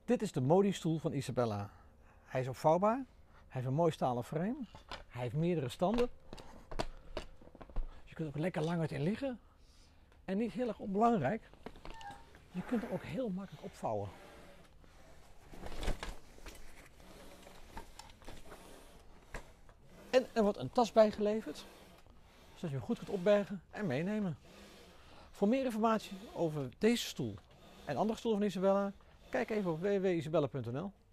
Dit is de Modi-stoel van Isabella. Hij is opvouwbaar, hij heeft een mooi stalen frame, hij heeft meerdere standen. Je kunt er ook lekker lang in liggen. En niet heel erg onbelangrijk, je kunt er ook heel makkelijk opvouwen. En er wordt een tas bijgeleverd, zodat je hem goed kunt opbergen en meenemen. Voor meer informatie over deze stoel en andere stoelen van Isabella, kijk even op www.isabella.nl.